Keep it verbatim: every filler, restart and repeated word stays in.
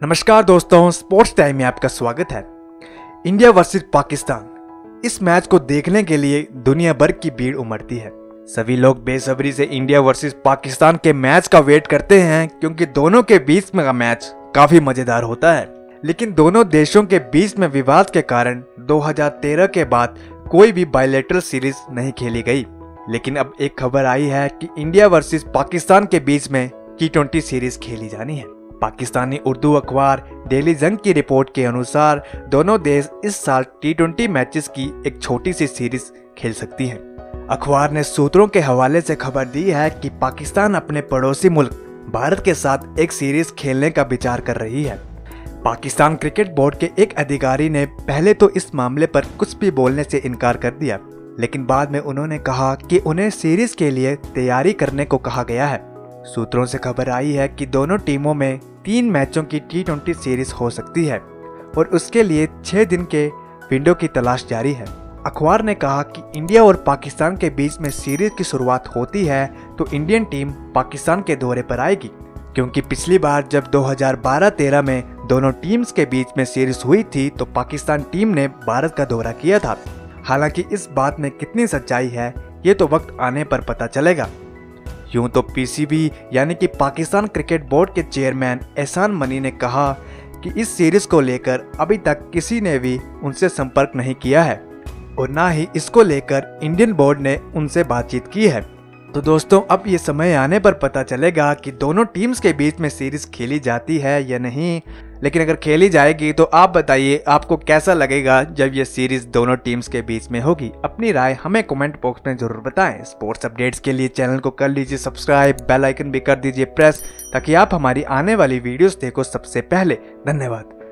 नमस्कार दोस्तों, sports time में आपका स्वागत है। इंडिया वर्सेस पाकिस्तान, इस मैच को देखने के लिए दुनिया भर की भीड़ उमड़ती है। सभी लोग बेसब्री से इंडिया वर्सेस पाकिस्तान के मैच का वेट करते हैं क्योंकि दोनों के बीच में का मैच काफी मजेदार होता है। लेकिन दोनों देशों के बीच में विवाद के कारण दो हज़ार तेरह के बाद कोई भी बायलैटरल सीरीज नहीं खेली गई। लेकिन अब एक खबर आई है कि इंडिया वर्सेस पाकिस्तान के बीच में टी ट्वेंटी सीरीज खेली जानी है। पाकिस्तानी उर्दू अखबार डेली जंग की रिपोर्ट के अनुसार दोनों देश इस साल टी ट्वेंटी मैचेस की एक छोटी सी सीरीज खेल सकती हैं। अखबार ने सूत्रों के हवाले से खबर दी है कि पाकिस्तान अपने पड़ोसी मुल्क भारत के साथ एक सीरीज खेलने का विचार कर रही है। पाकिस्तान क्रिकेट बोर्ड के एक अधिकारी ने पहले तो इस मामले पर कुछ भी बोलने से इनकार कर दिया, लेकिन बाद में उन्होंने कहा कि उन्हें सीरीज के लिए तैयारी करने को कहा गया है। सूत्रों से खबर आई है कि दोनों टीमों में तीन मैचों की टी ट्वेंटी सीरीज हो सकती है और उसके लिए छह दिन के विंडो की तलाश जारी है। अखबार ने कहा कि इंडिया और पाकिस्तान के बीच में सीरीज की शुरुआत होती है तो इंडियन टीम पाकिस्तान के दौरे पर आएगी, क्योंकि पिछली बार जब दो हज़ार बारह तेरह में दोनों टीम्स के बीच में सीरीज हुई थी तो पाकिस्तान टीम ने भारत का दौरा किया था। हालांकि इस बात में कितनी सच्चाई है ये तो वक्त आने पर पता चलेगा। यूं तो पीसीबी यानी कि पाकिस्तान क्रिकेट बोर्ड के चेयरमैन एहसान मनी ने कहा कि इस सीरीज को लेकर अभी तक किसी ने भी उनसे संपर्क नहीं किया है और ना ही इसको लेकर इंडियन बोर्ड ने उनसे बातचीत की है। तो दोस्तों, अब ये समय आने पर पता चलेगा कि दोनों टीम्स के बीच में सीरीज खेली जाती है या नहीं। लेकिन अगर खेली जाएगी तो आप बताइए आपको कैसा लगेगा जब ये सीरीज दोनों टीम्स के बीच में होगी। अपनी राय हमें कमेंट बॉक्स में जरूर बताएं। स्पोर्ट्स अपडेट्स के लिए चैनल को कर लीजिए सब्सक्राइब, बेल आइकन भी कर दीजिए प्रेस, ताकि आप हमारी आने वाली वीडियोस देखो सबसे पहले। धन्यवाद।